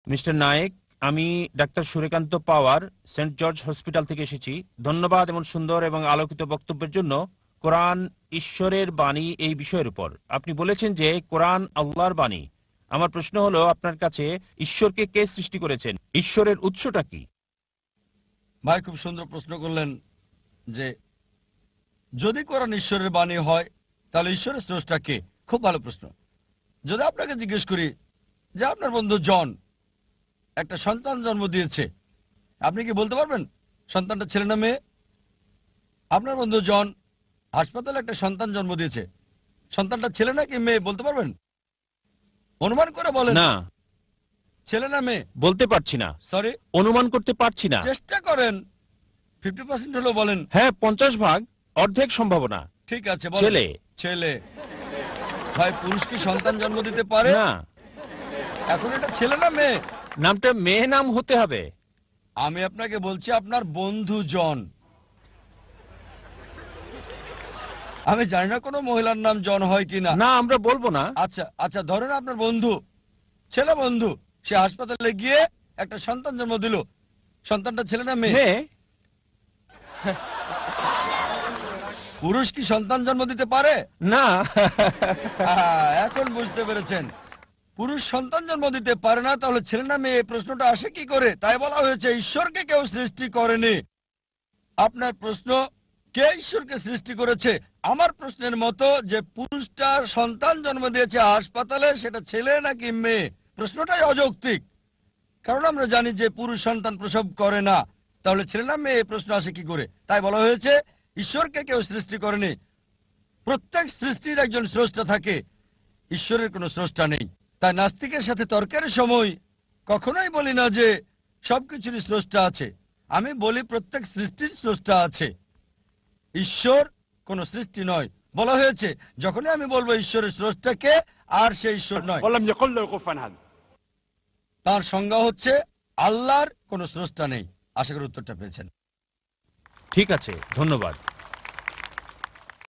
Mister Naik, আমি ডাক্তার Suryakant Pawar, Saint George hospital থেকে এসেছি। ধন্যবাদ এমন সুন্দর এবং আলোকিত বক্তব্যের জন্য। কোরআন ঈশ্বরের বাণী এই বিষয়ের উপর আপনি বলেছেন যে কোরআন আল্লাহর বাণী। আমার প্রশ্ন হলো, আপনার কাছে ঈশ্বরকে কে সৃষ্টি করেছেন? ঈশ্বরের উৎসটা কি? ভাই খুব সুন্দর প্রশ্ন করলেন যে যদি কোরআন ঈশ্বরের বাণী হয় তাহলে ঈশ্বরের স্রষ্টা কে। খুব ভালো প্রশ্ন। যদি আপনাকে জিজ্ঞেস করি যে আপনার বন্ধু জন একটা সন্তান জন্ম দিয়েছে, আপনি কি বলতে পারবেন সন্তানটা ছেলে না মেয়ে? আপনার বন্ধু জন হাসপাতালে একটা সন্তান জন্ম দিয়েছে, সন্তানটা ছেলে নাকি মেয়ে বলতে পারবেন? অনুমান করে বলেন না, ছেলে না মেয়ে। বলতে পারছি না। সরি, অনুমান করতে পারছি না। চেষ্টা করেন। 50% হলো বলেন। হ্যাঁ, 50 ভাগ, অর্ধেক সম্ভাবনা। ঠিক আছে, বলেন। ছেলে। ছেলে। ভাই পুরুষ কি সন্তান জন্ম দিতে পারে? না। এখন এটা ছেলে না মেয়ে? নামটা মেয়ে নাম হতে হবে। আমি আপনাকে বলছি আপনার বন্ধু জন। আমি জানি না কোনো মহিলার নাম জন হয় কিনা। না, আমরা বলবো না। আচ্ছা আচ্ছা, ধরেন আপনার বন্ধু, ছেলে বন্ধু, সে হাসপাতালে গিয়ে একটা সন্তান জন্ম দিল। সন্তানটা ছেলে না মেয়ে? মেয়ে। পুরুষ কি সন্তান জন্ম দিতে পারে? না। এখন বুঝতে পেরেছেন, পুরুষ সন্তান জন্ম দিতে পারে না, তাহলে ছেলে না মেয়ে প্রশ্নটা আসে কি করে? তাই বলা হয়েছে ঈশ্বরকে কেউ সৃষ্টি করেনি। আপনার প্রশ্ন কে ঈশ্বরকে সৃষ্টি করেছে, আমার প্রশ্নের মতো যে পুরুষটা সন্তান জন্ম দিয়েছে হাসপাতালে সেটা ছেলে নাকি মেয়ে, প্রশ্নটাই অযৌক্তিক। কারণ আমরা জানি যে পুরুষ সন্তান প্রসব করে না, তাহলে ছেলে না মেয়ে প্রশ্ন আসে কি করে? তাই বলা হয়েছে ঈশ্বরকে কেউ সৃষ্টি করেনি। প্রত্যেক সৃষ্টির একজন স্রষ্টা থাকে, ঈশ্বরের কোনো স্রষ্টা নেই। তাই নাস্তিকের সাথে তর্কের সময় কখনোই বলি না যে সবকিছুরই স্রষ্টা আছে। আমি বলি প্রত্যেক সৃষ্টির স্রষ্টা আছে, ঈশ্বর কোনো সৃষ্টি নয়। বলা হয়েছে যখনই আমি বলবো ঈশ্বরের স্রষ্টাকে, আর সে ঈশ্বর নয়। তার সংজ্ঞা হচ্ছে আল্লাহর কোনো স্রষ্টা নেই। আশা করি উত্তরটা পেয়েছেন। ঠিক আছে, ধন্যবাদ।